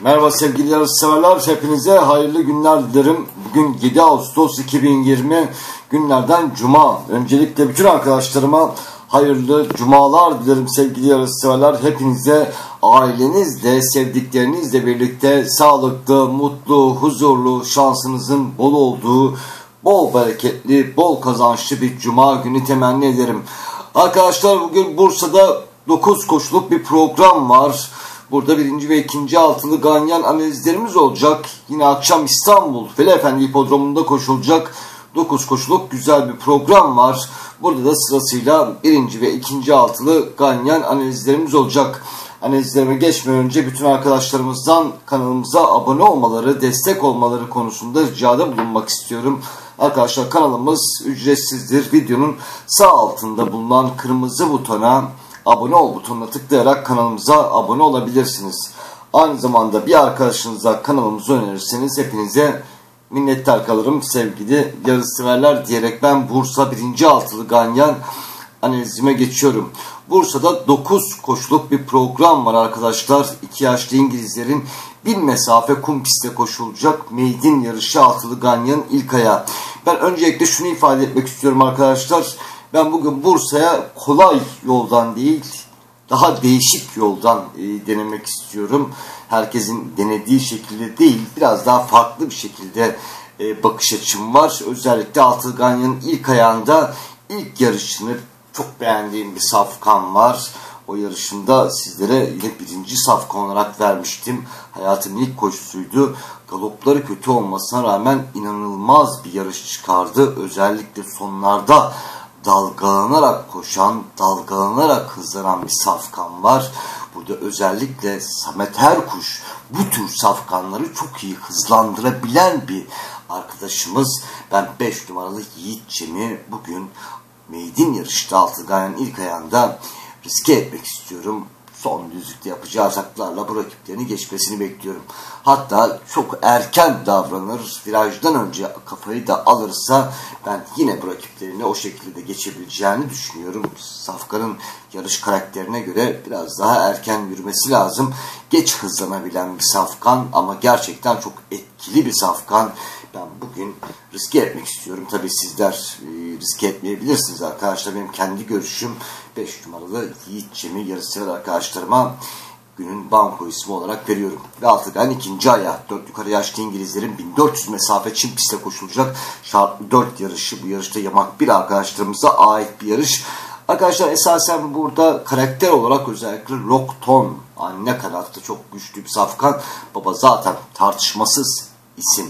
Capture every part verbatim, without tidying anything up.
Merhaba sevgili yarışseverler, hepinize hayırlı günler dilerim. Bugün yedi Ağustos iki bin yirmi günlerden Cuma. Öncelikle bütün arkadaşlarıma hayırlı cumalar dilerim sevgili yarışseverler. Hepinize ailenizle, sevdiklerinizle birlikte sağlıklı, mutlu, huzurlu, şansınızın bol olduğu, bol bereketli, bol kazançlı bir Cuma günü temenni ederim. Arkadaşlar, bugün Bursa'da dokuz koşuluk bir program var. Burada birinci ve ikinci altılı ganyan analizlerimiz olacak. Yine akşam İstanbul Veliefendi Hipodromu'nda koşulacak dokuz koşuluk güzel bir program var. Burada da sırasıyla birinci ve ikinci altılı ganyan analizlerimiz olacak. Analizlerime geçmeden önce bütün arkadaşlarımızdan kanalımıza abone olmaları, destek olmaları konusunda ricada bulunmak istiyorum. Arkadaşlar, kanalımız ücretsizdir. Videonun sağ altında bulunan kırmızı butona, abone ol butonuna tıklayarak kanalımıza abone olabilirsiniz. Aynı zamanda bir arkadaşınıza kanalımızı önerirseniz hepinize minnettar kalırım sevgili yarışseverler diyerek ben Bursa birinci altılı ganyan analizime geçiyorum. Bursa'da dokuz koşuluk bir program var arkadaşlar. iki yaşlı İngilizlerin bin mesafe kum pistte koşulacak meydin yarışı altılı ganyanın ilk ayağı. Ben öncelikle şunu ifade etmek istiyorum arkadaşlar. Ben bugün Bursa'ya kolay yoldan değil, daha değişik yoldan e, denemek istiyorum. Herkesin denediği şekilde değil, biraz daha farklı bir şekilde e, bakış açım var. Özellikle altılı ganyanın ilk ayağında ilk yarışını çok beğendiğim bir safkan var. O yarışında sizlere yine birinci safkan olarak vermiştim. Hayatımın ilk koşusuydu. Galopları kötü olmasına rağmen inanılmaz bir yarış çıkardı. Özellikle sonlarda dalgalanarak koşan, dalgalanarak hızlanan bir safkan var. Burada özellikle Samet Erkuş bu tür safkanları çok iyi hızlandırabilen bir arkadaşımız. Ben beş numaralı Yiğit Cem'i bugün meydin yarışta altılı ganyanın ilk ayağında riske etmek istiyorum. Son düzlükte yapacağı ataklarla bu rakiplerini geçmesini bekliyorum. Hatta çok erken davranır, virajdan önce kafayı da alırsa ben yine bu rakiplerini o şekilde geçebileceğini düşünüyorum. Safkan'ın yarış karakterine göre biraz daha erken yürümesi lazım. Geç hızlanabilen bir safkan ama gerçekten çok etkili bir safkan. Ben bugün riske etmek istiyorum. Tabii sizler e, riske etmeyebilirsiniz arkadaşlar. Benim kendi görüşüm beş numaralı Yiğit Cem'i yarışsever arkadaşlarıma günün banko ismi olarak veriyorum. Ve altılı ganyanın ikinci ayağı dört yukarı yaşlı İngilizlerin bin dört yüz mesafe çim pistte koşulacak şartlı dört yarışı. Bu yarışta yamak bir arkadaşlarımıza ait bir yarış. Arkadaşlar, esasen burada karakter olarak özellikle Lockton anne kanatta çok güçlü bir safkan. Baba zaten tartışmasız isim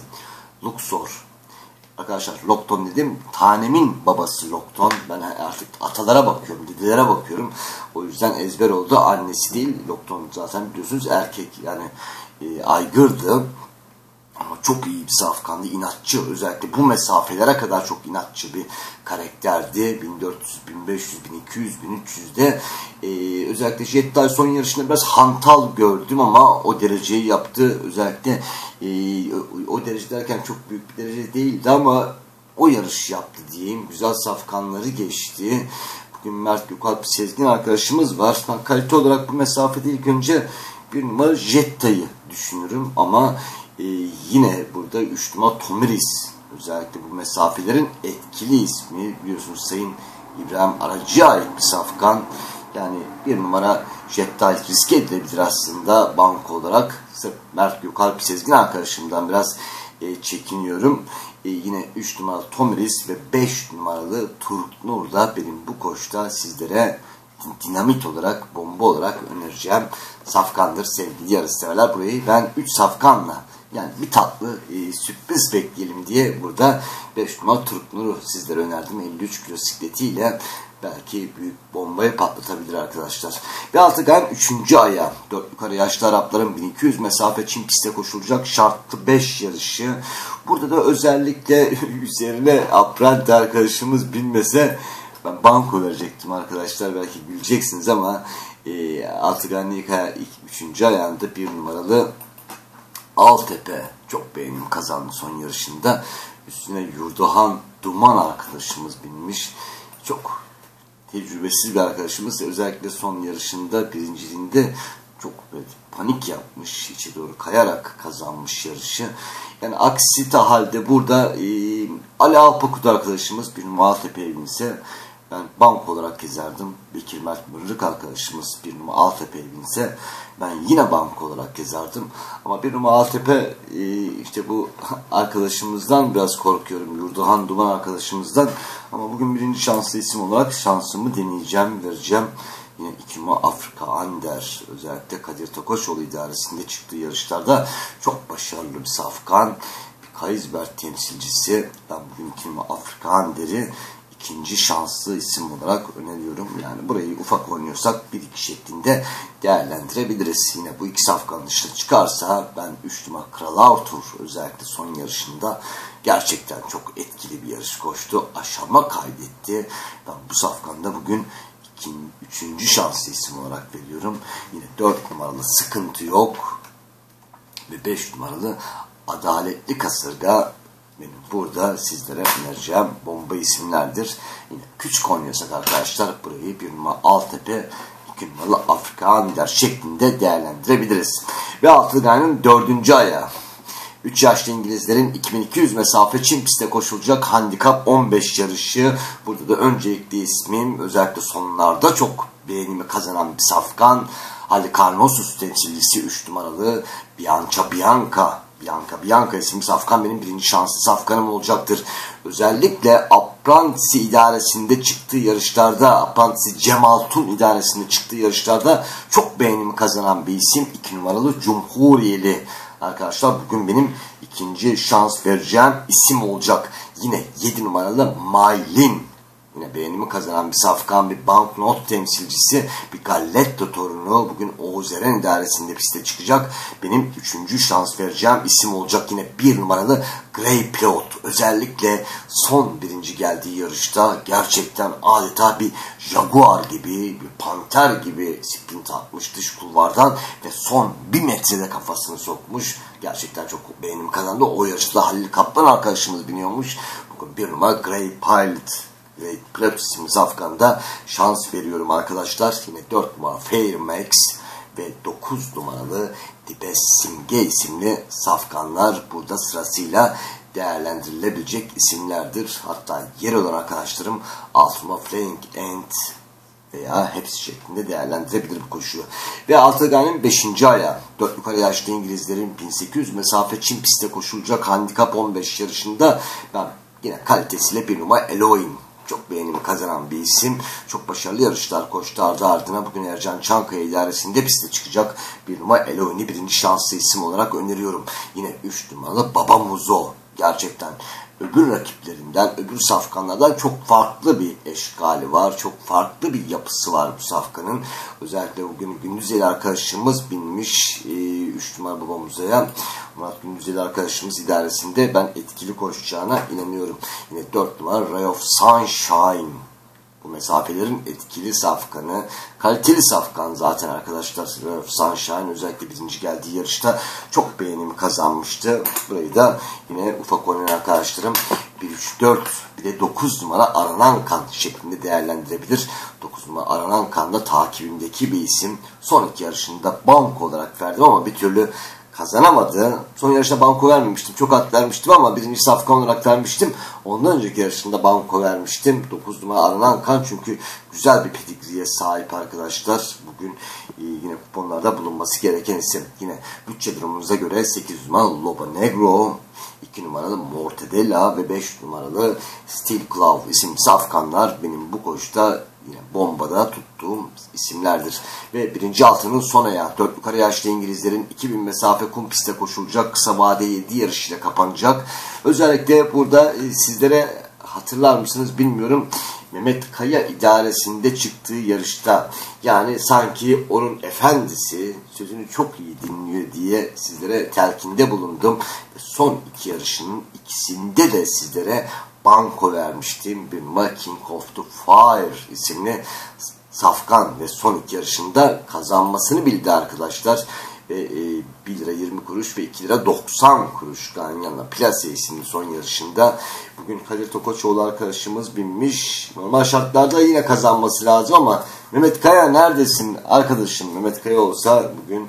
Luxor. Arkadaşlar, Lockton dedim, tanemin babası Lockton. Ben artık atalara bakıyorum, dedelere bakıyorum. O yüzden ezber oldu. Annesi değil, Lockton zaten biliyorsunuz erkek, yani e, aygırdı. Ama çok iyi bir safkandı, inatçı. Özellikle bu mesafelere kadar çok inatçı bir karakterdi. bin dört yüz, bin beş yüz, bin iki yüz, bin üç yüzde ee, özellikle Jettay son yarışında biraz hantal gördüm ama o dereceyi yaptı. Özellikle e, o, o derece derken çok büyük bir derece değildi ama o yarış yaptı diyeyim. Güzel safkanları geçti. Bugün Mert Gökalp Sezgin arkadaşımız var. Ben kalite olarak bu mesafede ilk önce bir numara Jettay'ı düşünürüm ama Ee, yine burada üç numara Tomiris özellikle bu mesafelerin etkili ismi, biliyorsunuz Sayın İbrahim Aracı'ya ait bir safkan. Yani bir numara Jettay riske edilebilir aslında banko olarak. Sırf Mert Gökalp Sezgin arkadaşımdan biraz e, çekiniyorum. E, yine üç numaralı Tomiris ve beş numaralı Turk Nur da benim bu koşta sizlere dinamit olarak, bomba olarak önereceğim safkandır sevgili yarışseverler. Burayı ben üç safkanla, yani bir tatlı e, sürpriz bekleyelim diye burada beş numara Turk Nur'u sizlere önerdim. elli üç kilo sikletiyle belki büyük bombayı patlatabilir arkadaşlar. Ve altılı ganyanın üçüncü ayağı dört yukarı yaşlı Arapların bin iki yüz mesafe çim pistte koşulacak şartlı beş yarışı. Burada da özellikle üzerine Aprente arkadaşımız bilmese ben banko verecektim arkadaşlar. Belki güleceksiniz ama e, altılı ganyanın üçüncü ayağında bir numaralı Altepe çok beğendim, kazandı son yarışında. Üstüne Yurdahan Duman arkadaşımız binmiş. Çok tecrübesiz bir arkadaşımız. Özellikle son yarışında birinciliğinde çok böyle panik yapmış, içe doğru kayarak kazanmış yarışı. Yani aksi halde burada e, Ali Alpakut arkadaşımız bir Maltepe'ye binse ben bank olarak gezerdim. Bekir Mert Mırrık arkadaşımız bir numara Altepe'ye binse ben yine bank olarak gezerdim. Ama bir numara Altepe e, işte bu arkadaşımızdan biraz korkuyorum. Yurduhan Duman arkadaşımızdan. Ama bugün birinci şanslı isim olarak şansımı deneyeceğim, vereceğim. Yine iki numara Afrika Ander, özellikle Kadir Tokoşoğlu idaresinde çıktığı yarışlarda çok başarılı bir safkan. Bir Kaysberg temsilcisi. Ben bugün iki numara Afrika Ander'i ikinci şanslı isim olarak öneriyorum. Yani burayı ufak oynuyorsak bir iki şeklinde değerlendirebiliriz. Yine bu iki safkan dışına çıkarsa ben üç numara Kral Arthur özellikle son yarışında gerçekten çok etkili bir yarış koştu. Aşama kaydetti. Ben bu safkanda bugün üçüncü şanslı isim olarak veriyorum. Yine dört numaralı Sıkıntı Yok ve beş numaralı Adaletli Kasırga benim burada sizlere önereceğim bomba isimlerdir. Yine küçük oynuyorsak arkadaşlar burayı bir numara Altepe, iki numaralı Afrika Ander şeklinde değerlendirebiliriz. Ve Altıgan'ın dördüncü ayağı. üç yaşlı İngilizlerin iki bin iki yüz mesafe Çin pistte koşulacak handikap on beş yarışı. Burada da öncelikli ismim özellikle sonlarda çok beğenimi kazanan bir safkan. Halikarnossus temsilcisi üç numaralı Bianca Bianca. Bianca Bianca isimli safkan benim birinci şanslı safkanım olacaktır. Özellikle Apprentice idaresinde çıktığı yarışlarda, Apprentice Cemal Tun idaresinde çıktığı yarışlarda çok beğenimi kazanan bir isim. iki numaralı Cumhuriyeli. Arkadaşlar bugün benim ikinci şans vereceğim isim olacak. Yine yedi numaralı Maylin. Yine beğenimi kazanan bir safkan, bir banknot temsilcisi, bir Galletto torunu. Bugün Oğuz Eren idaresinde piste çıkacak. Benim üçüncü şans vereceğim isim olacak. Yine bir numaralı Grey Pilot. Özellikle son birinci geldiği yarışta gerçekten adeta bir Jaguar gibi, bir Panter gibi sprint atmış dış kulvardan ve son bir metrede kafasını sokmuş. Gerçekten çok beğenim kazandı. O yarışta Halil Kaplan arkadaşımız biniyormuş. Bugün bir numara Grey Pilot. Ve Pilot isimli safkanda şans veriyorum arkadaşlar. Yine dört numara Fairmax ve dokuz numaralı Dibes Simge isimli safkanlar burada sırasıyla değerlendirilebilecek isimlerdir. Hatta yer olan arkadaşlarım altı numara Flying Ant veya hepsi şeklinde değerlendirebilir bu koşuyu. Ve Altıgan'ın beşinci ayağı. dört yukarı yaşlı İngilizlerin bin sekiz yüz mesafe Çin pistte koşulacak handikap on beş yarışında ben yine kalitesiyle bir numara Elohim. Çok beğenimi kazanan bir isim. Çok başarılı yarışlar koştu ardı ardına. Bugün Ercan Çankaya idaresinde piste çıkacak bir numara Elohim'i birinci şanslı isim olarak öneriyorum. Yine üç numaralı Baba Muzo. Gerçekten öbür rakiplerinden, öbür safkanlardan çok farklı bir eşkali var. Çok farklı bir yapısı var bu safkanın. Özellikle bugün Gündüzeli arkadaşımız binmiş üç numara Baba Muzo'ya. Murat Gündüzeli arkadaşımız idaresinde ben etkili koşacağına inanıyorum. Yine dört numara Ray of Sunshine. Bu mesafelerin etkili safkanı, kaliteli safkan zaten arkadaşlar. Ray of Sunshine özellikle birinci geldiği yarışta çok beğenimi kazanmıştı. Burayı da yine ufak oynayan arkadaşlarım bir üç dört bir de dokuz numara Aranan Kan şeklinde değerlendirebilir. dokuz numara Aranan Kan'da takibimdeki bir isim. Son iki yarışında banko olarak verdim ama bir türlü kazanamadı. Son yarışta banko vermemiştim. Çok at vermiştim ama birinci safkan olarak vermiştim. Ondan önceki yarışında banko vermiştim. dokuz numara Aranan Kan çünkü güzel bir pedigriye sahip arkadaşlar. Bugün e, yine kuponlarda bulunması gereken isim. Yine bütçe durumunuza göre sekiz numara Loba Negro, iki numaralı Mortadella ve beş numaralı Steel Claw isimli safkanlar benim bu koşuda yine bombada tuttuğum isimlerdir. Ve birinci altının son ayağı. dört yukarı yaşlı İngilizlerin iki bin mesafe kum pistte koşulacak. Kısa vade yedi yarışıyla kapanacak. Özellikle burada e, sizlere hatırlar mısınız bilmiyorum. Mehmet Kaya idaresinde çıktığı yarışta yani sanki onun efendisi sözünü çok iyi dinliyor diye sizlere telkinde bulundum. Son iki yarışının ikisinde de sizlere banko vermiştim. Bir numara King of the Fire isimli safkan ve son iki yarışında kazanmasını bildi arkadaşlar. ve e, bir lira yirmi kuruş ve iki lira doksan kuruş Ganyan'la Plase isimli son yarışında. Bugün Kadir Tokoçoğlu arkadaşımız binmiş. Normal şartlarda yine kazanması lazım ama Mehmet Kaya neredesin arkadaşım? Mehmet Kaya olsa bugün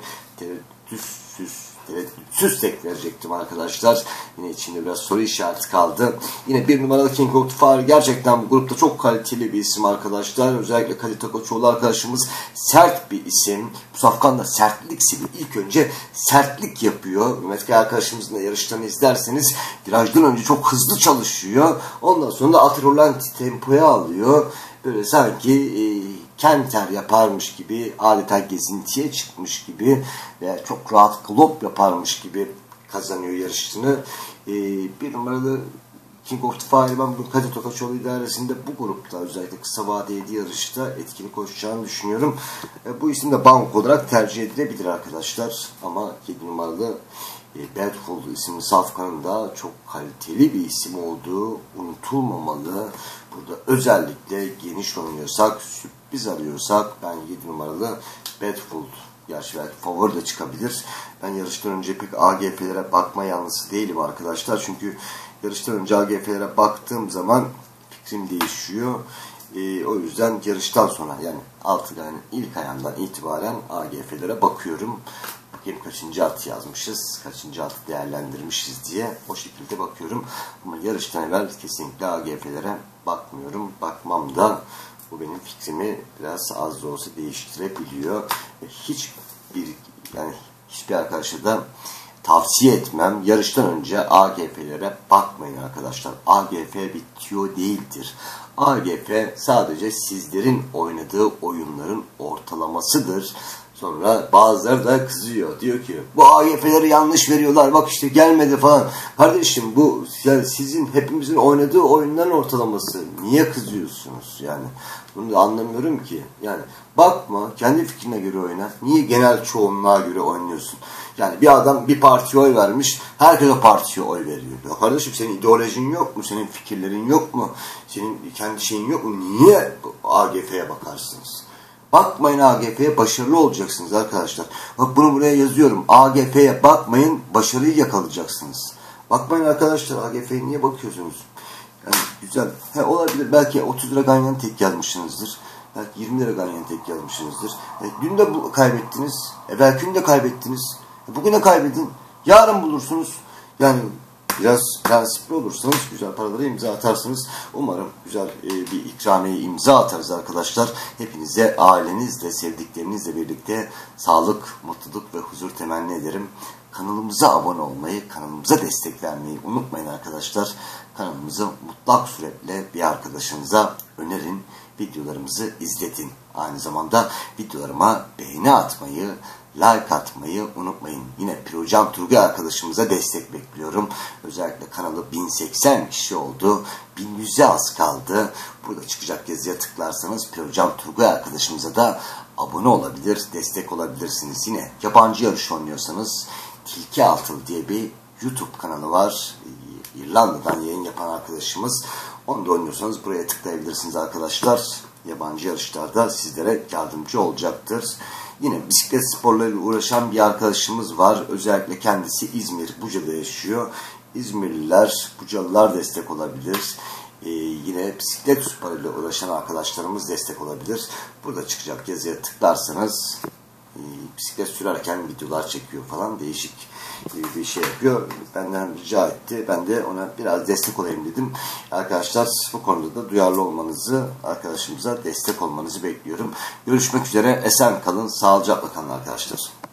tereddütsüz tereddütsüz tek verecektim arkadaşlar. Yine içinde biraz soru işareti kaldı. Yine bir numaralı King of the Fire gerçekten bu grupta çok kaliteli bir isim arkadaşlar. Özellikle Kadir Tokoçoğlu arkadaşımız sert bir isim. Bu safkan da sertlik seviyor. İlk önce sertlik yapıyor. Mehmet Kaya arkadaşımızın da yarışlarını izlerseniz virajdan önce çok hızlı çalışıyor. Ondan sonra da Atrolanti tempoya alıyor. Böyle sanki e, kenter yaparmış gibi, adeta gezintiye çıkmış gibi ve çok rahat glop yaparmış gibi kazanıyor yarışını. E, bir numaralı King of the Fire ben bugün Kadir Tokoçoğlu idaresinde bu grupta özellikle kısa vadeli yarışta etkili koşacağını düşünüyorum. E, bu isim de bank olarak tercih edilebilir arkadaşlar. Ama yedi numaralı e, Bedful isimli safkanın da çok kaliteli bir isim olduğu unutulmamalı. Burada özellikle geniş oynuyorsak, sürpriz arıyorsak ben yedi numaralı Bedful, gerçi belki favori de çıkabilir. Ben yarıştan önce pek A G F'lere bakma yanlısı değilim arkadaşlar. Çünkü yarıştan önce A G F'lere baktığım zaman fikrim değişiyor. Ee, o yüzden yarıştan sonra yani altı yani ilk ayağından itibaren A G F'lere bakıyorum. Bakayım kaçıncı at yazmışız, kaçıncı atı değerlendirmişiz diye o şekilde bakıyorum. Ama yarıştan evvel kesinlikle A G F'lere bakmıyorum. Bakmam da bu benim fikrimi biraz az da olsa değiştirebiliyor. Ve hiçbir yani hiçbir arkadaşa da tavsiye etmem. Yarıştan önce A G F'lere bakmayın arkadaşlar. A G F bir tüyo değildir. A G F sadece sizlerin oynadığı oyunların ortalamasıdır. Sonra bazıları da kızıyor. Diyor ki bu A G F'leri yanlış veriyorlar. Bak işte gelmedi falan. Kardeşim bu yani sizin hepimizin oynadığı oyunların ortalaması. Niye kızıyorsunuz yani? Bunu da anlamıyorum ki. Yani bakma kendi fikrine göre oyna. Niye genel çoğunluğa göre oynuyorsun? Yani bir adam bir partiye oy vermiş. Herkes o partiye oy veriyor. Ya kardeşim senin ideolojin yok mu? Senin fikirlerin yok mu? Senin kendi şeyin yok mu? Niye A G F'ye bakarsınız? Bakmayın A G F'ye, başarılı olacaksınız arkadaşlar. Bak bunu buraya yazıyorum. A G F'ye bakmayın, başarıyı yakalayacaksınız. Bakmayın arkadaşlar, A G F'ye niye bakıyorsunuz? Yani güzel. He, olabilir. Belki otuz lira ganyan tek yazmışsınızdır. Belki yirmi lira ganyan tek yazmışsınızdır. E, dün de bu, kaybettiniz. E, belki dün de kaybettiniz. E, bugün de kaybedin. Yarın bulursunuz. Yani biraz prensipli olursanız güzel paralara imza atarsınız. Umarım güzel e, bir ikramiye imza atarız arkadaşlar. Hepinize ailenizle, sevdiklerinizle birlikte sağlık, mutluluk ve huzur temenni ederim. Kanalımıza abone olmayı, kanalımıza destek vermeyi unutmayın arkadaşlar. Kanalımızı mutlak suretle bir arkadaşınıza önerin. Videolarımızı izletin. Aynı zamanda videolarıma beğeni atmayı, like atmayı unutmayın. Yine Pirocam Turgay arkadaşımıza destek bekliyorum. Özellikle kanalı bin seksen kişi oldu. bin yüze az kaldı. Burada çıkacak yazıya tıklarsanız Pirocam Turgay arkadaşımıza da abone olabilir, destek olabilirsiniz. Yine yabancı yarış oynuyorsanız Tilki Altılı diye bir YouTube kanalı var. İrlanda'dan yayın yapan arkadaşımız. Onu da oynuyorsanız buraya tıklayabilirsiniz arkadaşlar. Yabancı yarışlarda sizlere yardımcı olacaktır. Yine bisiklet sporlarıyla uğraşan bir arkadaşımız var. Özellikle kendisi İzmir, Buca'da yaşıyor. İzmirliler, Bucalılar destek olabilir. Ee, yine bisiklet sporlarıyla uğraşan arkadaşlarımız destek olabilir. Burada çıkacak yazıya tıklarsanız e, bisiklet sürerken videolar çekiyor falan, değişik bir şey yapıyor. Benden rica etti. Ben de ona biraz destek olayım dedim. Arkadaşlar bu konuda da duyarlı olmanızı, arkadaşımıza destek olmanızı bekliyorum. Görüşmek üzere. Esen kalın, sağlıcakla kalın arkadaşlar.